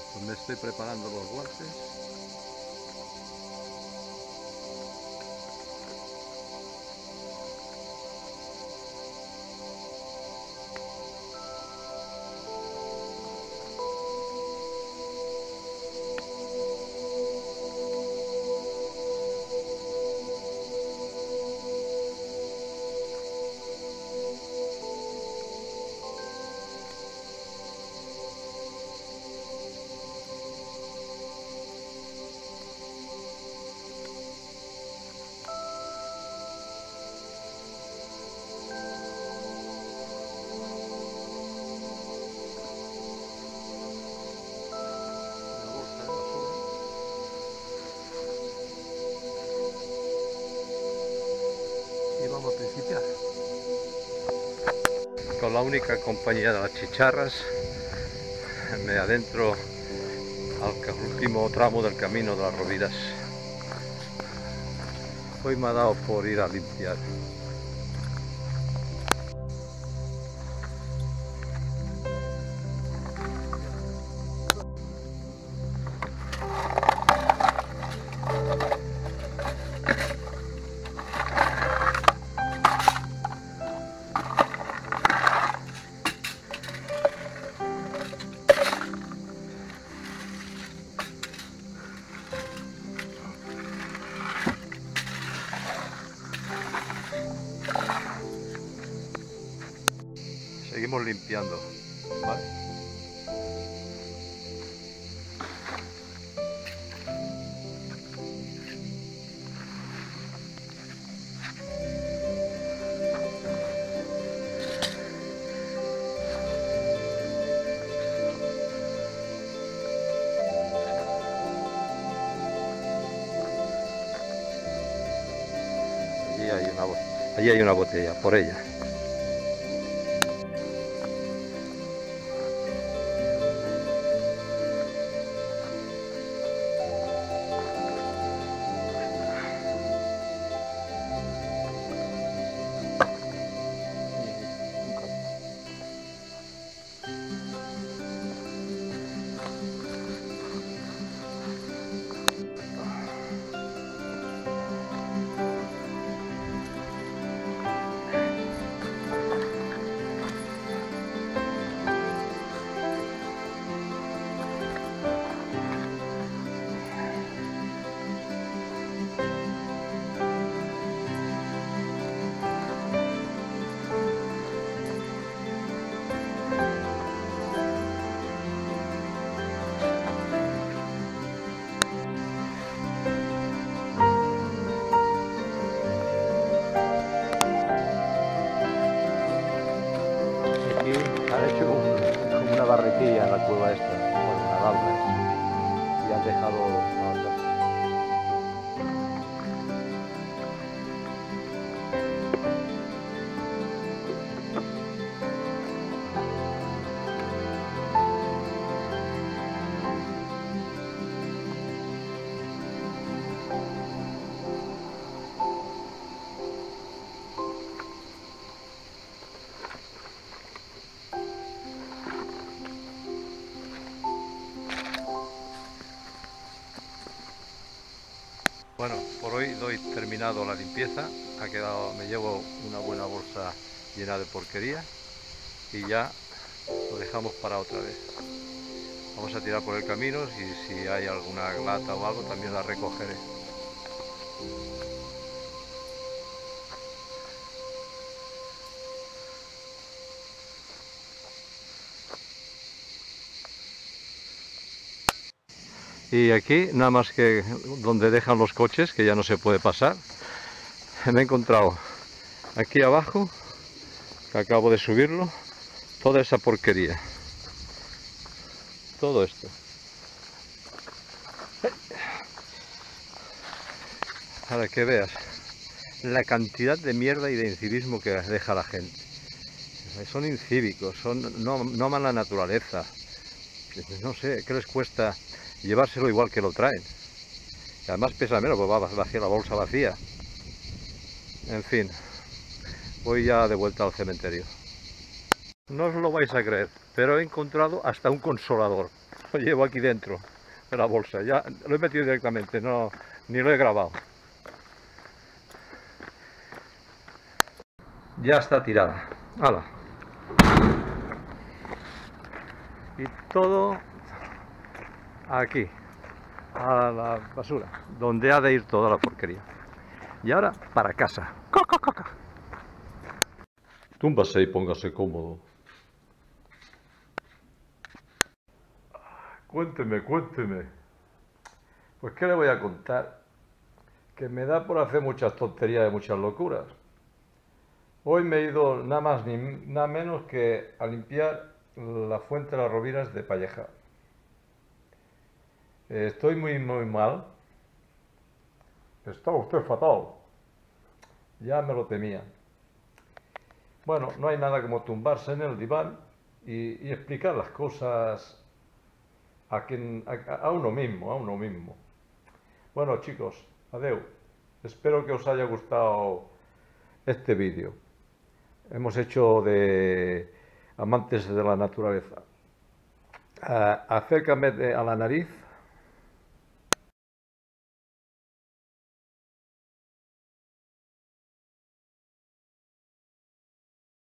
Pues me estoy preparando los guantes. Y vamos a principiar. Con la única compañía de las chicharras me adentro al último tramo del camino de las Roviras. Hoy me ha dado por ir a limpiar. Seguimos limpiando, ¿vale? Allí hay una botella, por ella. Aquí han hecho como una barrequilla en la cueva esta, bueno, una galva, y han dejado la otra. Bueno, por hoy doy terminado la limpieza. Me llevo una buena bolsa llena de porquería y ya lo dejamos para otra vez. Vamos a tirar por el camino y si hay alguna lata o algo también la recogeré. Y aquí, nada más que donde dejan los coches, que ya no se puede pasar, me he encontrado aquí abajo, que acabo de subirlo, toda esa porquería. Todo esto. Para que veas la cantidad de mierda y de incivismo que deja la gente. Son incívicos, no aman la naturaleza. No sé, ¿qué les cuesta llevárselo igual que lo traen? Y además pesa menos, pues va vacía, la bolsa vacía. En fin, voy ya de vuelta al cementerio. No os lo vais a creer, pero he encontrado hasta un consolador. lo llevo aquí dentro de la bolsa. Ya lo he metido directamente, no, ni lo he grabado. Ya está tirada. ¡Hala! Y todo aquí, a la basura, donde ha de ir toda la porquería. Y ahora para casa. Túmbase y póngase cómodo. Cuénteme, cuénteme. Pues ¿qué le voy a contar? Que me da por hacer muchas tonterías y muchas locuras. Hoy me he ido nada más ni nada menos que a limpiar la fuente de las Roviras de Palleja. Estoy muy mal. Está usted fatal. Ya me lo temía. Bueno, no hay nada como tumbarse en el diván y explicar las cosas a uno mismo. Bueno, chicos, adeu. Espero que os haya gustado este vídeo. Hemos hecho de amantes de la naturaleza. Acércame a la nariz.